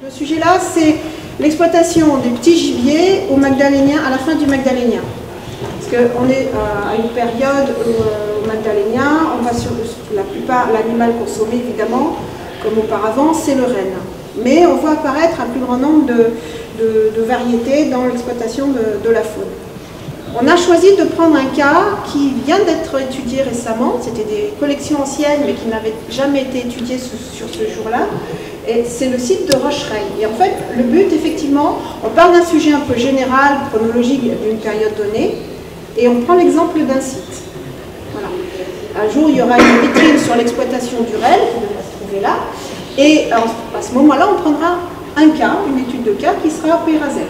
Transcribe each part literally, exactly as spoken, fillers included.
Le sujet là, c'est l'exploitation des petits gibiers au Magdalénien, à la fin du Magdalénien. Parce qu'on est à une période où, euh, au Magdalénien, on va sur la plupart, l'animal consommé évidemment, comme auparavant, c'est le renne. Mais on voit apparaître un plus grand nombre de, de, de variétés dans l'exploitation de, de la faune. On a choisi de prendre un cas qui vient d'être étudié récemment, c'était des collections anciennes mais qui n'avaient jamais été étudiées sur, sur ce jour-là, et c'est le site de Rochereuil. Et en fait, le but, effectivement, on parle d'un sujet un peu général, chronologique d'une période donnée, et on prend l'exemple d'un site. Voilà. Un jour, il y aura une vitrine sur l'exploitation du renne, qui devrait se trouver là, et alors, à ce moment-là, on prendra un cas, une étude de cas, qui sera au Pays Rasel.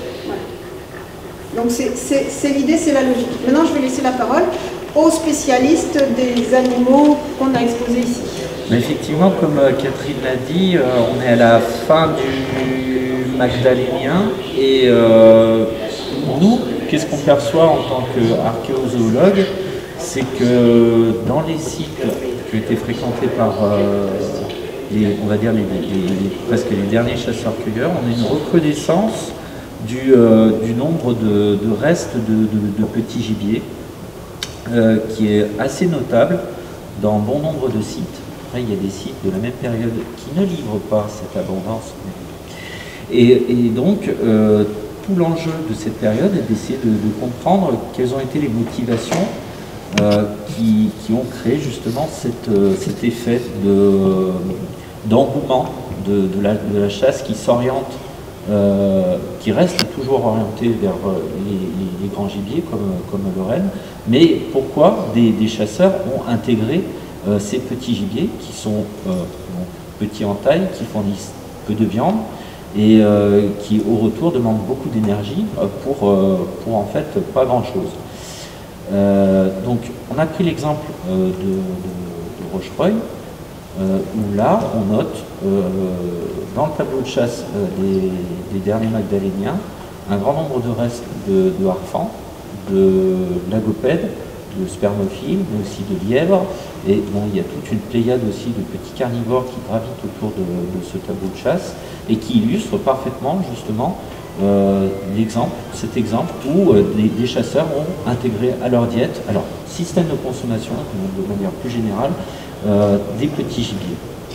Donc c'est l'idée, c'est la logique. Maintenant, je vais laisser la parole aux spécialistes des animaux qu'on a exposés ici. Mais effectivement, comme Catherine l'a dit, euh, on est à la fin du Magdalénien et euh, nous, qu'est-ce qu'on perçoit en tant qu'archéozoologue, c'est que dans les sites qui ont été fréquentés par euh, les, on va dire les, les, les, presque les derniers chasseurs-cueilleurs, on a une recrudescence Du, euh, du nombre de, de restes de, de, de petits gibiers euh, qui est assez notable dans bon nombre de sites. Après, il y a des sites de la même période qui ne livrent pas cette abondance. Et, et donc, euh, tout l'enjeu de cette période est d'essayer de, de comprendre quelles ont été les motivations euh, qui, qui ont créé justement cette, euh, cet effet d'engouement de, de, de, la, de la chasse qui s'oriente Euh, qui reste toujours orienté vers euh, les, les, les grands gibiers comme, comme le renne, mais pourquoi des, des chasseurs ont intégré euh, ces petits gibiers qui sont euh, donc, petits en taille, qui fournissent peu de viande et euh, qui au retour demandent beaucoup d'énergie euh, pour, euh, pour en fait pas grand chose. Euh, donc on a pris l'exemple euh, de, de, de Rochereuil, Euh, où là, on note euh, dans le tableau de chasse euh, des, des derniers Magdaléniens un grand nombre de restes de, de harfans, de lagopèdes, de spermophiles, mais aussi de lièvres. Et bon, il y a toute une pléiade aussi de petits carnivores qui gravitent autour de, de ce tableau de chasse et qui illustre parfaitement justement euh, l'exemple, cet exemple où euh, des, des chasseurs ont intégré à leur diète, alors système de consommation de manière plus générale, Euh, des petits gibiers.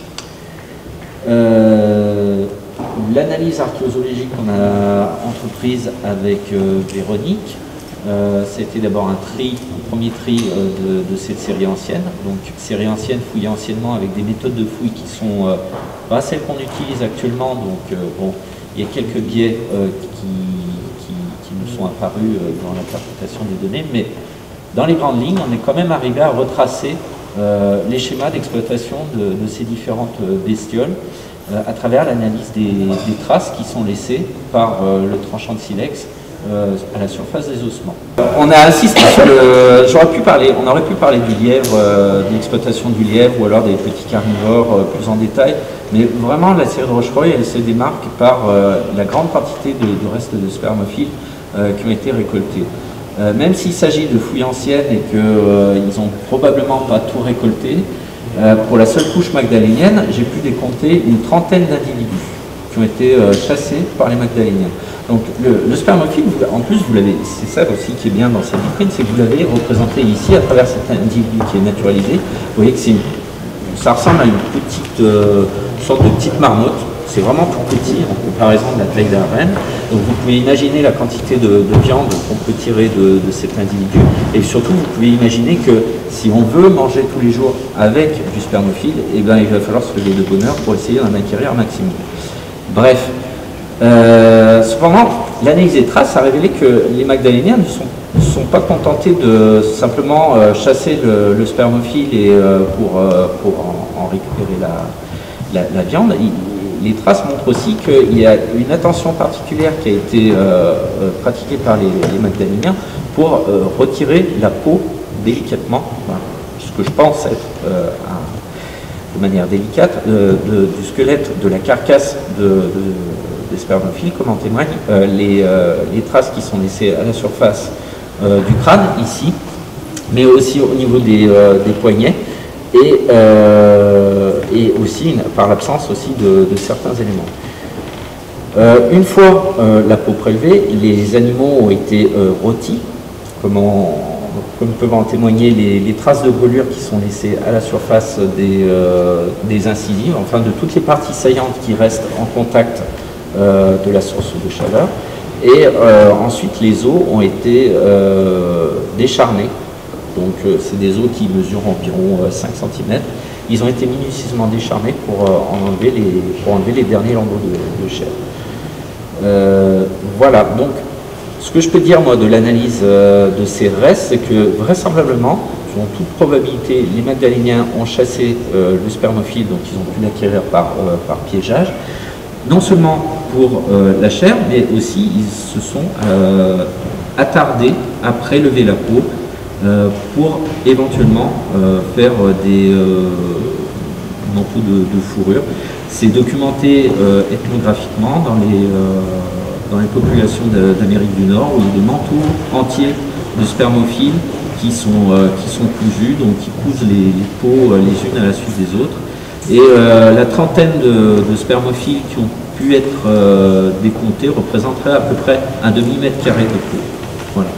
Euh, L'analyse archéozoologique qu'on a entreprise avec euh, Véronique, euh, c'était d'abord un tri, un premier tri euh, de, de cette série ancienne. Donc série ancienne fouillée anciennement avec des méthodes de fouille qui sont euh, pas celles qu'on utilise actuellement. Donc euh, bon, il y a quelques biais euh, qui, qui, qui nous sont apparus euh, dans l'interprétation des données, mais dans les grandes lignes, on est quand même arrivé à retracer Euh, les schémas d'exploitation de, de ces différentes bestioles euh, à travers l'analyse des, des traces qui sont laissées par euh, le tranchant de silex euh, à la surface des ossements. On a insisté sur le... J'aurais pu parler, on aurait pu parler du lièvre, euh, de l'exploitation du lièvre ou alors des petits carnivores euh, plus en détail, mais vraiment la série de Rochereuil, elle se démarque par euh, la grande quantité de, de restes de spermophiles euh, qui ont été récoltés. Euh, même s'il s'agit de fouilles anciennes et qu'ils euh, n'ont probablement pas tout récolté, euh, pour la seule couche magdalénienne, j'ai pu décompter une trentaine d'individus qui ont été euh, chassés par les Magdaléniens. Donc le, le spermophile, en plus, vous l'avez, c'est ça aussi qui est bien dans cette vitrine, c'est que vous l'avez représenté ici à travers cet individu qui est naturalisé. Vous voyez que c'est une, ça ressemble à une petite euh, sorte de petite marmotte. C'est vraiment tout petit en comparaison de la taille d'un renne. Donc vous pouvez imaginer la quantité de, de viande qu'on peut tirer de, de cet individu. Et surtout, vous pouvez imaginer que si on veut manger tous les jours avec du spermophile, eh ben, il va falloir se lever de bonne heure pour essayer d'en acquérir un maximum. Bref. Euh, cependant, l'analyse des traces a révélé que les Magdaléniens ne sont, sont pas contentés de simplement euh, chasser le, le spermophile et, euh, pour, euh, pour en, en récupérer la, la, la viande. Ils, Les traces montrent aussi qu'il y a une attention particulière qui a été euh, pratiquée par les, les Magdaléniens pour euh, retirer la peau délicatement, enfin, ce que je pense être euh, un, de manière délicate, euh, de, du squelette de la carcasse de, de, des spermophiles, comme en témoignent euh, les, euh, les traces qui sont laissées à la surface euh, du crâne, ici, mais aussi au niveau des, euh, des poignets. Et, euh, et aussi par l'absence aussi de, de certains éléments. Euh, une fois euh, la peau prélevée, les animaux ont été euh, rôtis, comme, on, comme peuvent en témoigner les, les traces de brûlure qui sont laissées à la surface des, euh, des incisives, enfin de toutes les parties saillantes qui restent en contact euh, de la source de chaleur. Et euh, ensuite, les os ont été euh, décharnés. Donc, euh, c'est des os qui mesurent environ euh, cinq centimètres. Ils ont été minutieusement décharnés pour, euh, enlever, les, pour enlever les derniers lambeaux de, de chair. Euh, voilà, donc, ce que je peux dire, moi, de l'analyse euh, de ces restes, c'est que, vraisemblablement, en toute probabilité, les Magdaléniens ont chassé euh, le spermophile, donc ils ont pu l'acquérir par, euh, par piégeage. Non seulement pour euh, la chair, mais aussi ils se sont euh, attardés à prélever la peau euh, pour éventuellement euh, faire des euh, manteaux de, de fourrure. C'est documenté euh, ethnographiquement dans les, euh, dans les populations d'Amérique du Nord, où il y a des manteaux entiers de spermophiles qui sont, euh, qui sont cousus, donc qui cousent les, les peaux euh, les unes à la suite des autres. Et euh, la trentaine de, de spermophiles qui ont pu être euh, décomptés représenterait à peu près un demi-mètre carré de peau. Voilà.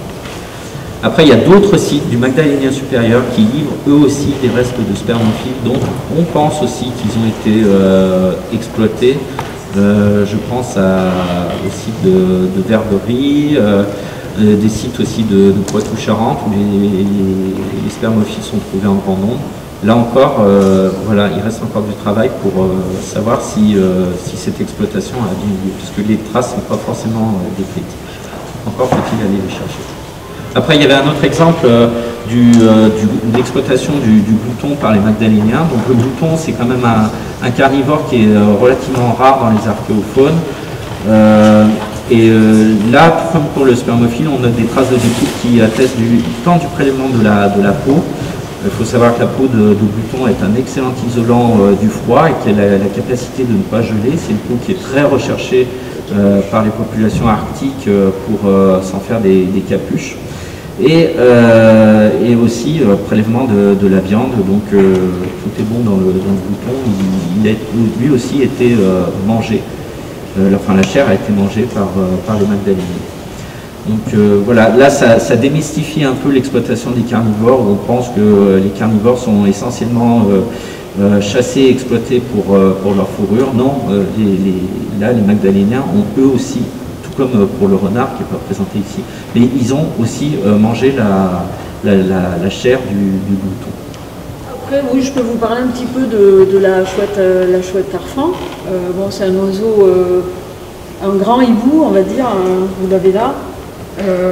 Après, il y a d'autres sites du Magdalénien supérieur qui livrent eux aussi des restes de spermophiles, dont on pense aussi qu'ils ont été euh, exploités. Euh, je pense à, au site de, de Verberie, euh, des sites aussi de, de Poitou-Charentes où les, les, les spermophiles sont trouvés en grand nombre. Là encore, euh, voilà, il reste encore du travail pour euh, savoir si, euh, si cette exploitation a bien lieu, puisque les traces ne sont pas forcément euh, décrites. Encore faut-il aller les chercher. Après, il y avait un autre exemple euh, du, euh, du, de l'exploitation du, du glouton par les Magdaléniens. Donc le glouton, c'est quand même un, un carnivore qui est euh, relativement rare dans les archéophones. Euh, et euh, là, comme pour le spermophile, on a des traces de découpe qui attestent du, tant du prélèvement de la, de la peau. Il faut savoir que la peau de, de glouton est un excellent isolant euh, du froid et qu'elle a la capacité de ne pas geler. C'est une peau qui est très recherchée euh, par les populations arctiques euh, pour euh, s'en faire des, des capuches. Et, euh, et aussi euh, prélèvement de, de la viande, donc euh, tout est bon dans le, dans le glouton. Il, il a lui aussi été euh, mangé, euh, enfin la chair a été mangée par, euh, par les Magdaléniens. Donc euh, voilà, là ça, ça démystifie un peu l'exploitation des carnivores, où on pense que euh, les carnivores sont essentiellement euh, euh, chassés et exploités pour, euh, pour leur fourrure. Non, euh, les, les, là les Magdaléniens ont eux aussi, tout comme pour le renard qui n'est pas présenté ici, mais ils ont aussi euh, mangé la, la, la, la chair du, du glouton. Après, oui, je peux vous parler un petit peu de, de la chouette, euh, la chouette tarfan. Euh, bon, c'est un oiseau, euh, un grand hibou, on va dire, hein, vous l'avez là. Euh,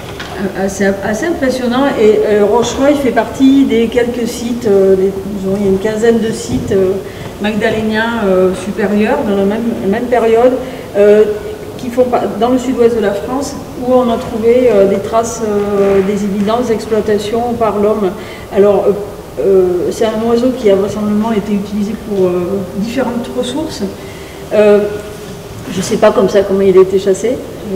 assez, assez impressionnant, et euh, Rochereuil fait partie des quelques sites, euh, des, disons, il y a une quinzaine de sites euh, magdaléniens euh, supérieurs dans la même, la même période euh, qui font dans le sud-ouest de la France, où on a trouvé euh, des traces, euh, des évidences d'exploitation par l'homme. Alors euh, euh, c'est un oiseau qui a vraisemblablement été utilisé pour euh, différentes ressources. Euh, je ne sais pas comme ça comment il a été chassé.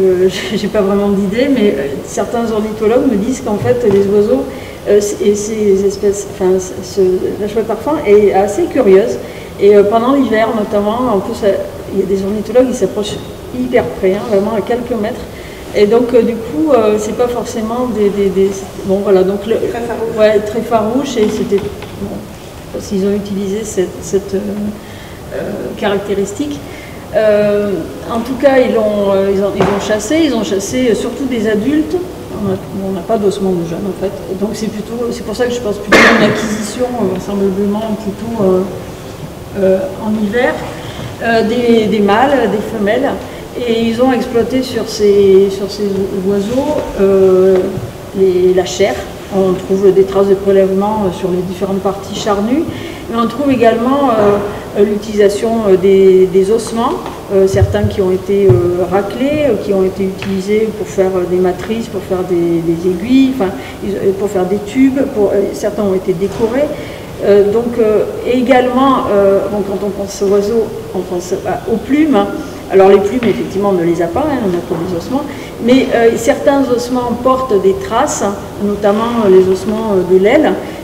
Je n'ai pas vraiment d'idée, mais euh, certains ornithologues me disent qu'en fait les oiseaux euh, et ces espèces, enfin ce, la chouette tarfan est assez curieuse, et euh, pendant l'hiver notamment, en plus euh, il y a des ornithologues qui s'approchent hyper près, hein, vraiment à quelques mètres, et donc euh, du coup euh, c'est pas forcément des, des, des bon voilà, donc le, très farouche, ouais, très farouche, et c'était bon, parce qu'ils ont utilisé cette, cette euh, euh, caractéristique. Euh, en tout cas, ils ont, euh, ils, ont, ils ont chassé, ils ont chassé surtout des adultes. On n'a pas d'ossements de jeunes en fait. Et donc c'est plutôt, c'est pour ça que je pense plutôt à une acquisition, euh, vraisemblablement plutôt euh, euh, en hiver, euh, des, des mâles, des femelles. Et ils ont exploité sur ces, sur ces oiseaux euh, les, la chair. On trouve des traces de prélèvement sur les différentes parties charnues, mais on trouve également euh, l'utilisation des, des ossements, euh, certains qui ont été euh, raclés, euh, qui ont été utilisés pour faire des matrices, pour faire des, des aiguilles, enfin, pour faire des tubes, pour, euh, certains ont été décorés. Euh, donc, euh, et également, euh, bon, quand on pense aux oiseaux, on pense aux plumes. Alors les plumes, effectivement, on ne les a pas, hein, on a que des ossements, mais euh, certains ossements portent des traces, notamment les ossements de l'aile,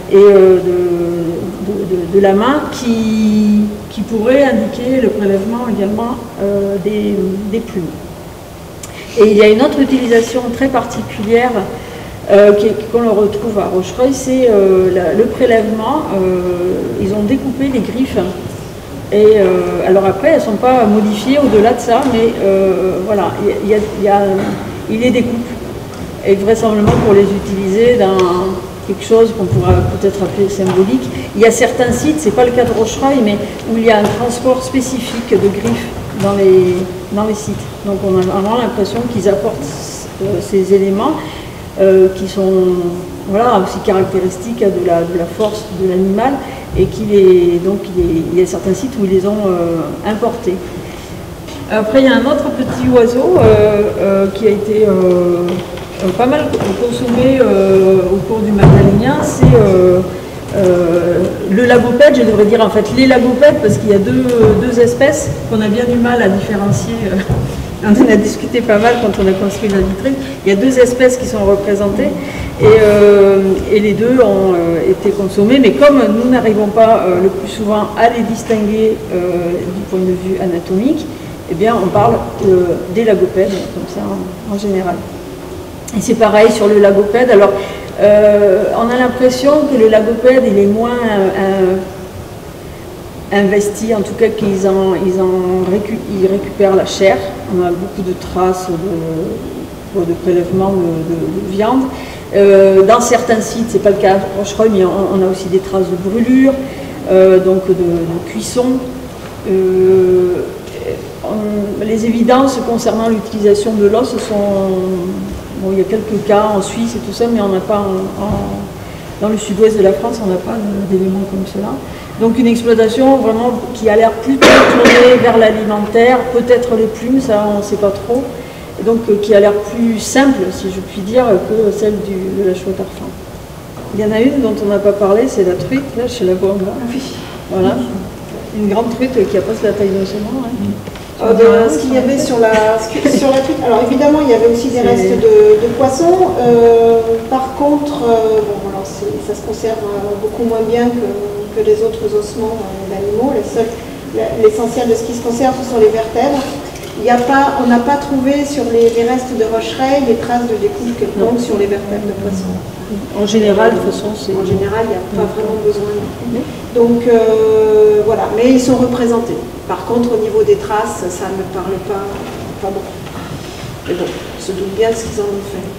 et euh, de, de, de, de la main qui, qui pourrait indiquer le prélèvement également euh, des, des plumes. Et il y a une autre utilisation très particulière euh, qu'on le retrouve à Rochereuil, c'est euh, le prélèvement. Euh, ils ont découpé les griffes. Et euh, alors après, elles ne sont pas modifiées au-delà de ça, mais euh, voilà, il y a, il y a, il les découpe. Et vraisemblablement pour les utiliser dans quelque chose qu'on pourra peut-être appeler symbolique. Il y a certains sites, ce n'est pas le cas de Rochereuil, mais où il y a un transport spécifique de griffes dans les, dans les sites. Donc on a vraiment l'impression qu'ils apportent euh, ces éléments euh, qui sont voilà, aussi caractéristiques de la, de la force de l'animal, et qu'il est, donc il, est, il y a certains sites où ils les ont euh, importés. Après, il y a un autre petit oiseau euh, euh, qui a été euh, euh, pas mal consommé euh, au cours du Magdalénien, c'est euh, euh, le lagopède, je devrais dire en fait les lagopèdes, parce qu'il y a deux, deux espèces qu'on a bien du mal à différencier. Euh, on en a discuté pas mal quand on a construit la vitrine. Il y a deux espèces qui sont représentées, et, euh, et les deux ont euh, été consommés, mais comme nous n'arrivons pas euh, le plus souvent à les distinguer euh, du point de vue anatomique, eh bien on parle euh, des lagopèdes, comme ça en, en général. Et c'est pareil sur le lagopède. Alors, euh, on a l'impression que le lagopède, il est moins euh, investi, en tout cas qu'ils en, ils en récu ils récupèrent la chair. On a beaucoup de traces de, de prélèvement de, de, de viande. Euh, dans certains sites, c'est pas le cas à Rochereuil, mais on, on a aussi des traces de brûlure, euh, donc de, de cuisson. Euh, on, les évidences concernant l'utilisation de l'os sont... Bon, il y a quelques cas en Suisse et tout ça, mais on n'a pas en, en, dans le sud-ouest de la France, on n'a pas d'éléments comme cela. Donc une exploitation vraiment qui a l'air plutôt tournée vers l'alimentaire, peut-être les plumes, ça on ne sait pas trop, et donc euh, qui a l'air plus simple, si je puis dire, que celle du, de la chouette arfan. Il y en a une dont on n'a pas parlé, c'est la truite, là, chez la Bourgogne. Oui. Voilà, une grande truite qui n'a pas la taille d'un saumon. Hein. Euh, de, ce qu'il y avait sur la, sur la truite, alors évidemment il y avait aussi des restes de, de poissons, euh, par contre, euh, bon, alors ça se conserve beaucoup moins bien que, que les autres ossements euh, d'animaux. L'essentiel de ce qui se conserve, ce sont les vertèbres. Il y a pas, on n'a pas trouvé sur les, les restes de Rochereuil des traces de découpe quelconque sur les vertèbres de poissons. En général, de toute façon, c'est... En général, il n'y a pas vraiment besoin. Donc euh, voilà, mais ils sont représentés. Par contre, au niveau des traces, ça ne me parle pas, pas beaucoup. Mais bon, on se doute bien de ce qu'ils en ont fait.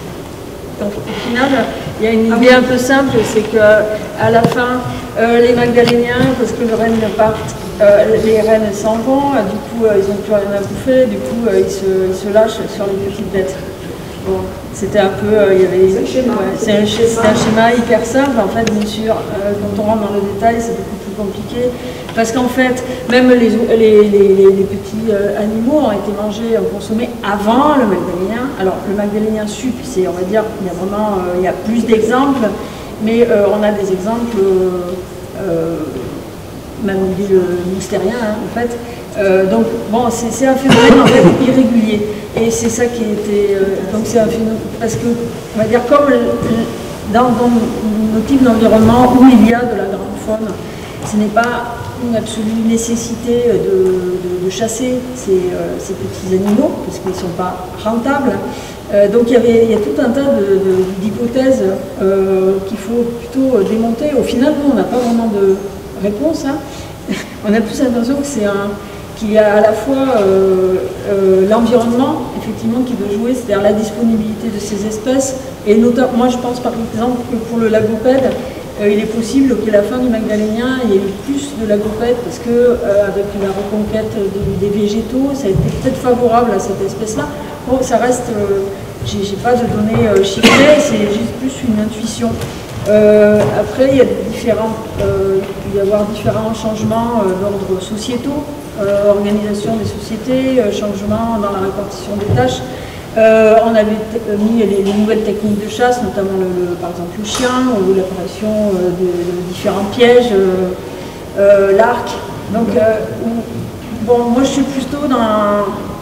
Donc au final, il y a une idée un peu simple, c'est qu'à la fin, euh, les Magdaléniens, parce que le renne part, euh, les rennes s'en vont, du coup euh, ils n'ont plus rien à bouffer, du coup euh, ils, se, ils se lâchent sur les petites bêtes. Bon, c'était un peu, euh, il y avait, c'est un, ouais, un schéma hyper simple, en fait, bien sûr, euh, quand on rentre dans le détail, c'est beaucoup plus compliqué, parce qu'en fait, même les, les, les, les petits euh, animaux ont été mangés, euh, consommés avant le Magdalénien. Alors, le Magdalénien sup, c'est, on va dire, il y a vraiment, euh, il y a plus d'exemples, mais euh, on a des exemples, euh, euh, même dit le moustérien, hein, en fait. Euh, donc, bon, c'est un phénomène en fait irrégulier. Et c'est ça qui était. Euh, donc, c'est un phénomène. Parce que, on va dire, comme le, dans, dans nos types d'environnement où il y a de la grande faune, ce n'est pas une absolue nécessité de, de, de chasser ces, euh, ces petits animaux, parce qu'ils ne sont pas rentables. Euh, donc, il y, avait, il y a tout un tas d'hypothèses euh, qu'il faut plutôt démonter. Au final, nous, on n'a pas vraiment de réponse. Hein. On a plus l'impression que c'est un. Qu'il y a à la fois euh, euh, l'environnement, effectivement, qui doit jouer, c'est-à-dire la disponibilité de ces espèces, et notamment, moi je pense par exemple que pour le lagopède, euh, il est possible qu'à la fin du Magdalénien, il y ait eu plus de lagopèdes, parce que euh, avec la reconquête de, des végétaux, ça a été peut-être favorable à cette espèce-là. Bon, ça reste, euh, j'ai pas de données euh, chiffrées, c'est juste plus une intuition. Euh, après, il y a différents, euh, il peut y avoir différents changements euh, d'ordre sociétaux. Euh, organisation des sociétés, euh, changement dans la répartition des tâches. Euh, on avait mis les, les nouvelles techniques de chasse, notamment le, le, par exemple le chien, ou l'apparition euh, de, de différents pièges, euh, euh, l'arc. Donc, euh, bon, moi je suis plutôt dans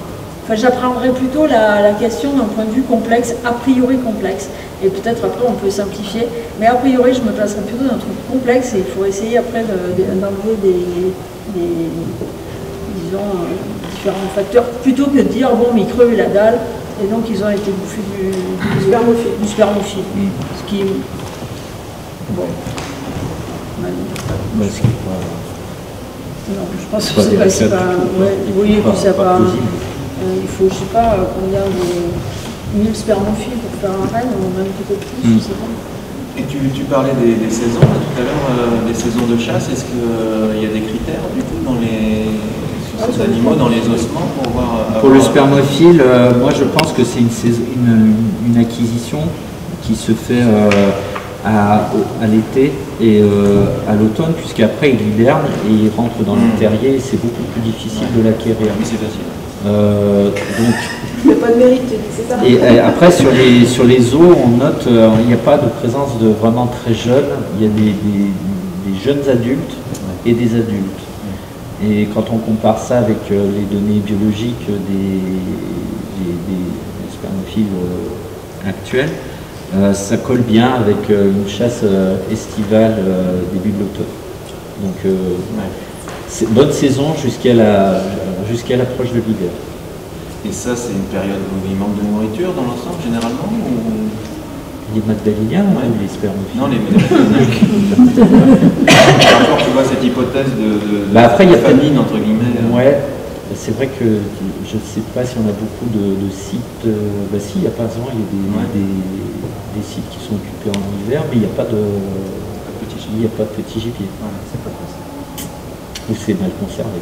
enfin, j'apprendrai plutôt la, la question d'un point de vue complexe, a priori complexe. Et peut-être après on peut simplifier, mais a priori je me placerai plutôt dans un truc complexe et il faut essayer après d'enlever de, de, des, des, disons, euh, différents facteurs, plutôt que de dire bon mais ils crevaient la dalle et donc ils ont été bouffés du, du spermophile. Du spermophile. Mm. Ce qui bon. Bah, ce qui est pas... Non, je pense que c'est pas, c'est pas, ouais, vous voyez que ça pas, euh, il faut je sais pas combien de mille spermophiles pour faire un renne, ou même peut-être plus, mm. je sais pas. Et tu, tu parlais des, des saisons, là, tout à l'heure, euh, des saisons de chasse. Est-ce qu'il euh, y a des critères, du coup, dans les, sur ces ah, animaux, dans les ossements, pour voir... Pour le spermophile, euh, moi je pense que c'est une, une, une acquisition qui se fait euh, à, à l'été et euh, à l'automne, puisqu'après il hiberne et il rentre dans mm. le terrier et c'est beaucoup plus difficile ouais. de l'acquérir. Oui, c'est facile. Euh, donc, il n'y a pas de mérite, c'est ça. Et, et après, sur les, sur les os, on note qu'il euh, n'y a pas de présence de vraiment très jeunes. Il y a des, des, des jeunes adultes et des adultes. Et quand on compare ça avec euh, les données biologiques des, des, des spermophiles euh, actuels, euh, ça colle bien avec euh, une chasse euh, estivale euh, début de l'automne. Donc, euh, ouais. bonne saison jusqu'à la, jusqu'à l'approche de l'hiver. Et ça, c'est une période où il manque de nourriture dans l'ensemble, généralement ou... Les magdaléniens ouais. ou les spermophiles? Non, les magdaléniens. Parfois, tu vois cette hypothèse de, de, bah après, de y a famine, entre guillemets. Ouais, c'est vrai que je ne sais pas si on a beaucoup de, de sites. Bah si, il y a pas il y a des, ouais. des, des sites qui sont occupés en hiver, mais il n'y a pas de, il n'y a pas de petit gibier. Ouais, c'est pas ça. Ou c'est mal conservé.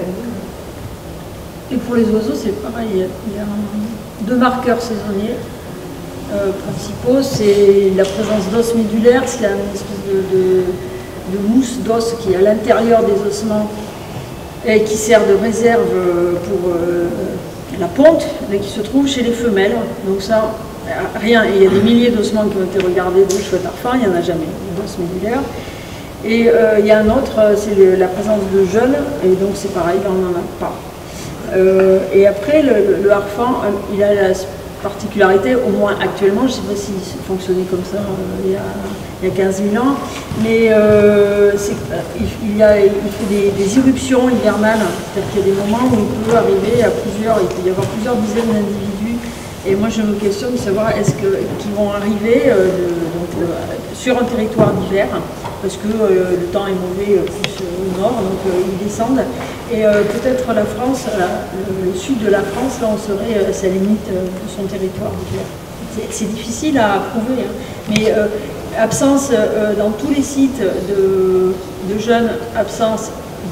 Et pour les oiseaux, c'est pareil. Il y a deux marqueurs saisonniers euh, principaux. C'est la présence d'os médulaires, c'est une espèce de, de, de mousse d'os qui est à l'intérieur des ossements et qui sert de réserve pour euh, la ponte, mais qui se trouve chez les femelles. Donc ça, rien. Et il y a des milliers d'ossements qui ont été regardés de chouette arfan, il n'y en a jamais d'os médulaires. Et euh, il y a un autre, c'est la présence de jeunes, et donc c'est pareil, on n'en a pas. Euh, et après, le, le harfang, il a la particularité, au moins actuellement, je ne sais pas s'il fonctionnait comme ça euh, il, y a, il y a quinze mille ans, mais euh, il, il, a, il fait des, des éruptions hivernales, c'est-à-dire qu'il y a des moments où il peut arriver à plusieurs, il peut y avoir plusieurs dizaines d'individus, et moi je me questionne de savoir est-ce qu'ils vont arriver euh, de, donc, euh, sur un territoire d'hiver, parce que euh, le temps est mauvais euh, plus euh, au nord, donc euh, ils descendent. Et euh, peut-être la France, euh, le, le sud de la France, là on serait à sa limite euh, de son territoire d'hiver. C'est difficile à prouver, hein. Mais euh, absence euh, dans tous les sites de, de jeunes, absence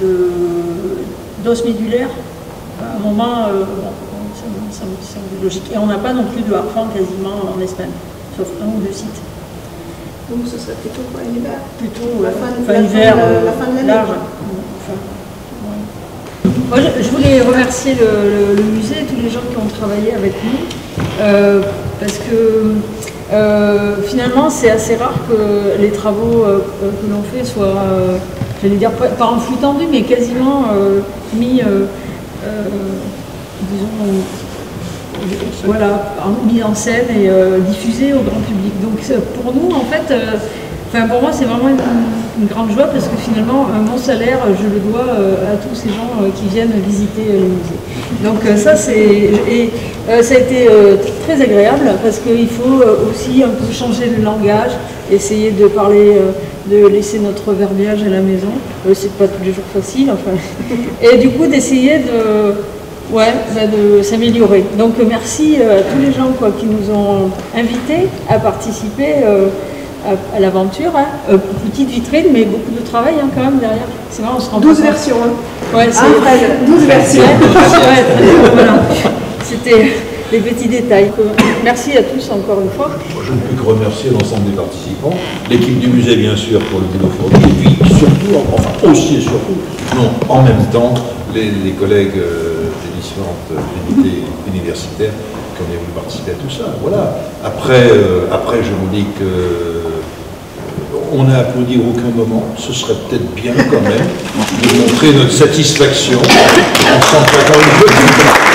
d'os médulaires, à un moment, euh, bon, ça, ça me semble logique. Et on n'a pas non plus de harfang quasiment en Espagne, sauf un ou deux sites. Donc ce serait plutôt quoi, l'hiver? Plutôt la fin de enfin, l'hiver, la fin de l'année. Enfin, ouais. Moi, je, je voulais remercier le, le, le musée et tous les gens qui ont travaillé avec nous, euh, parce que euh, finalement c'est assez rare que les travaux euh, que l'on fait soient, euh, j'allais dire pas en flux tendu, mais quasiment euh, mis, euh, euh, disons, voilà, mis en scène et euh, diffusé au grand public. Donc pour nous, en fait, euh, enfin pour moi, c'est vraiment une, une grande joie parce que finalement, euh, mon salaire, je le dois euh, à tous ces gens euh, qui viennent visiter euh, le musée. Donc euh, ça, c'est et euh, ça a été euh, très agréable parce qu'il faut euh, aussi un peu changer le langage, essayer de parler, euh, de laisser notre verbiage à la maison. Euh, c'est pas tous les jours facile, enfin. Et du coup, d'essayer de Ouais, bah de s'améliorer. Donc merci euh, à tous les gens quoi, qui nous ont invités à participer euh, à, à l'aventure. Hein. Euh, petite vitrine, mais beaucoup de travail hein, quand même derrière. C'est vrai, on se rend douze versions. Hein. Ouais, c'est ah, douze versions. Ouais, voilà. C'était les petits détails. Merci à tous encore une fois. Moi, je ne peux que remercier l'ensemble des participants, l'équipe du musée bien sûr pour le boulot fourni, et puis surtout, enfin aussi et surtout, non, en même temps, les, les collègues euh, des différentes unités universitaires qui ont voulu participer à tout ça. Voilà. Après, euh, après je vous dis que euh, on n'a applaudi à aucun moment. Ce serait peut-être bien quand même de montrer notre satisfaction en s'en traitant une petite.